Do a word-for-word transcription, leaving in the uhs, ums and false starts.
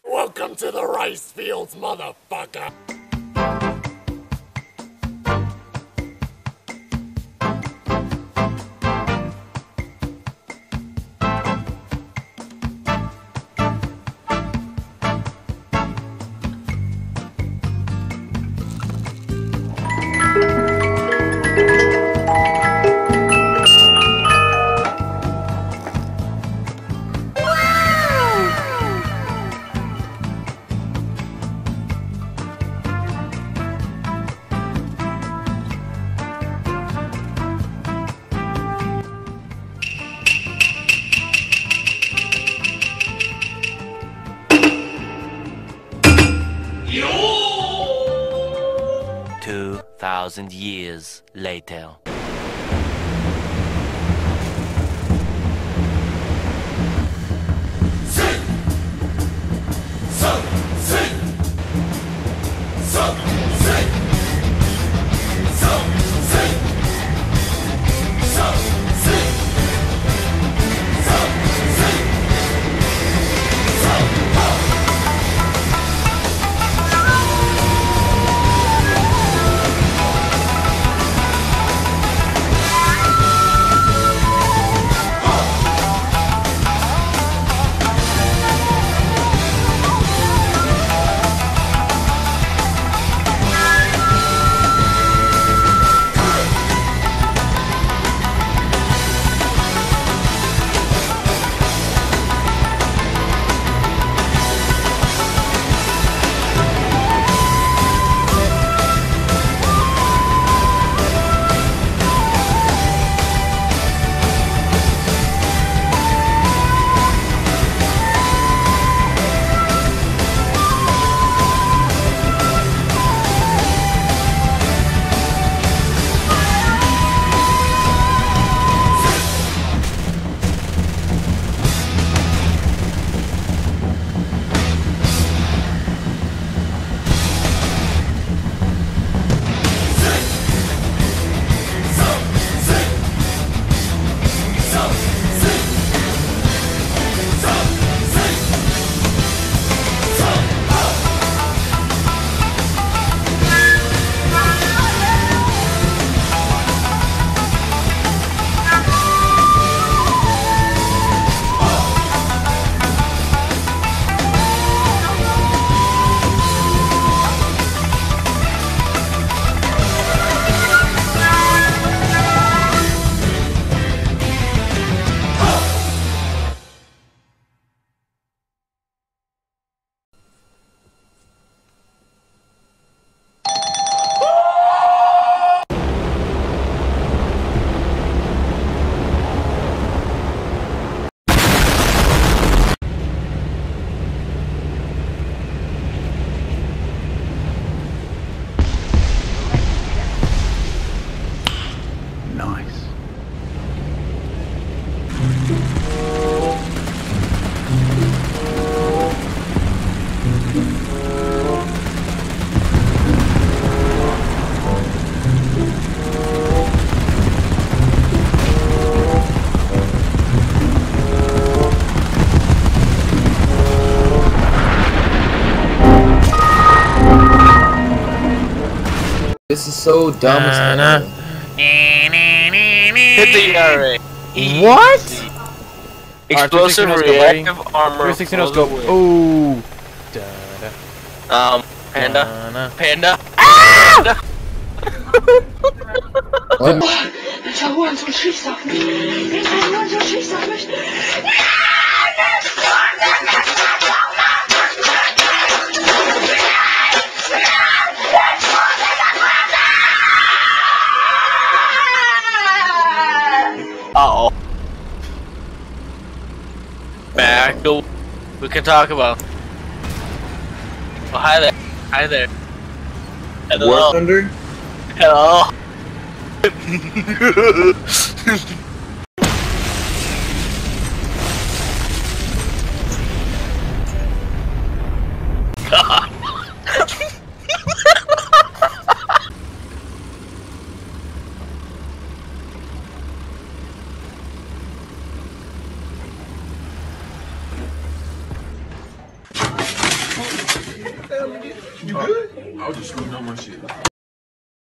Welcome to the rice fields, motherfucker! Two thousand years later. Sing! So, sing! So, sing! So, sing! So, sing! So, sing! So, oh! Nice. This is so dumb. Nah, nah. Hit the E R A. What? Explosive Alright, reactive armor. three sixty no for the scope. win. Ooh. Da, da, Um, panda. da, da. Panda. Ah! What? I want to treat something. I want to treat something. Uh oh. Back to we can talk about. Oh, hi there. Hi there. Hello. War Thunder? Hello. God. good? I was just screwing up my shit.